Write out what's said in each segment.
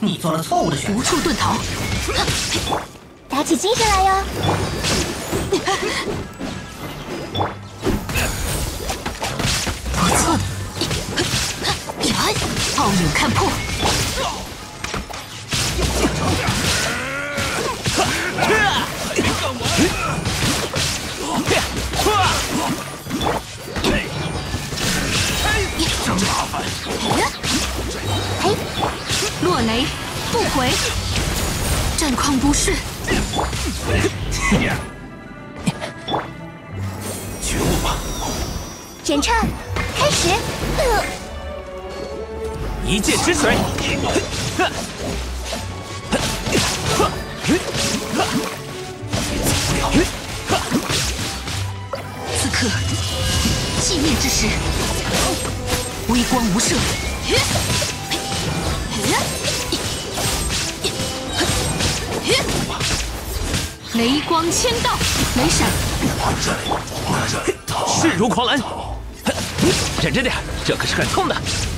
你做了错误的选择。 无处遁逃， 打起精神来哟！ 不错，傲影看破， 真麻烦。 嘿，落雷不回，战况不适， 觉悟吧， 简畅，开始。 一剑之水。 此刻寂灭之时，微光无射，雷光千道，雷闪， 势如狂澜。忍着点，这可是很痛的。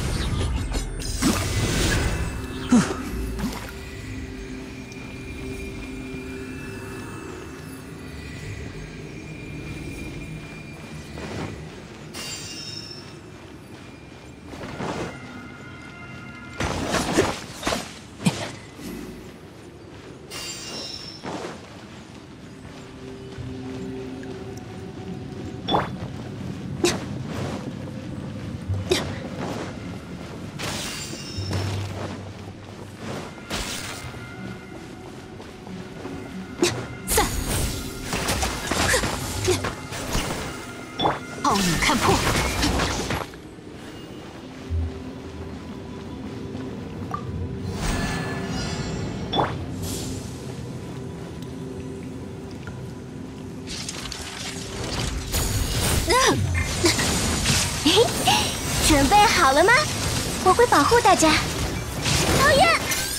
傲影看破， 准备好了吗？我会保护大家。讨厌！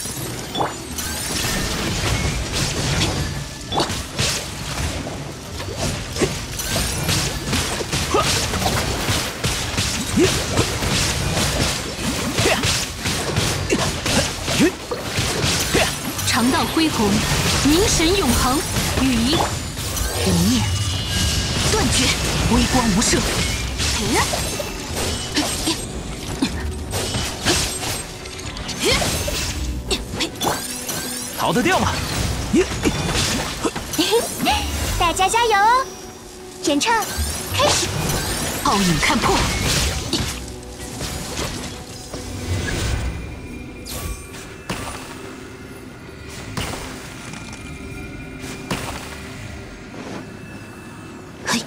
长道恢宏，凝神永恒，羽翼不灭，断绝，微光无射。 逃得掉吗？ 大家加油哦！简畅，开始。 傲影看破，嘿，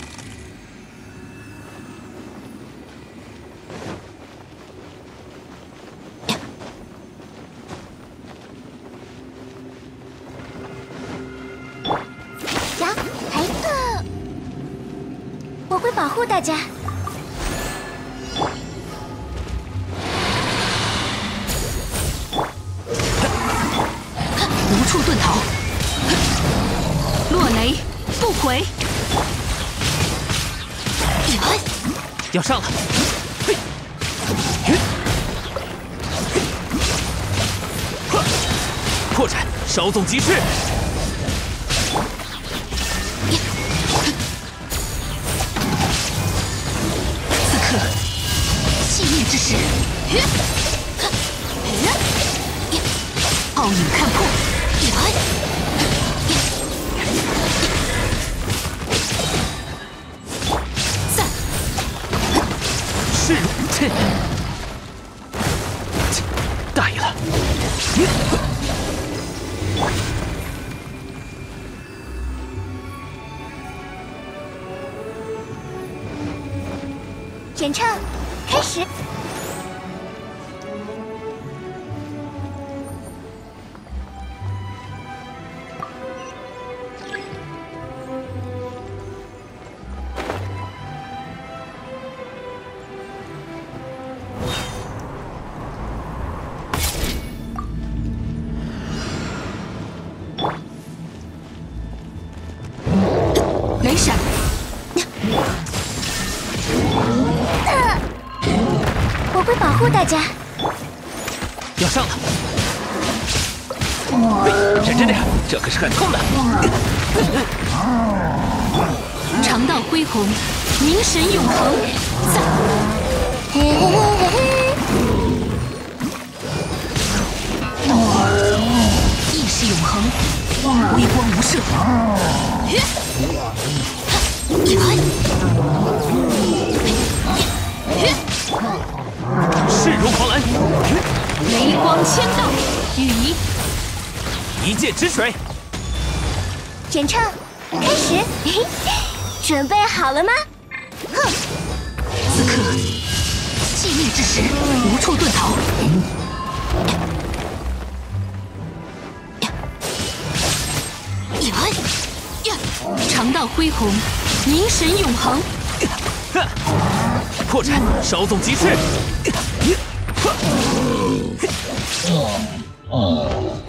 呀，还我会保护大家。 无处遁逃，落雷不回， 要上了！破绽，稍纵即逝。 此刻寂灭之时，傲影看破，散， 势如大意了。 简畅，开始。 雷闪， 我会保护大家。 要上了！ 认真点，这可是很痛的。 肠道恢宏，凝神永恒。散。 嘿嘿嘿嘿嘿。 意识永恒，微光无射。 势如狂澜， 雷光千道，羽翼一剑止水。 演唱开始，嘿嘿，准备好了吗？哼！ 此刻寂灭之时，无处遁逃。肠道恢宏，凝神永恒。 破绽，稍纵即逝。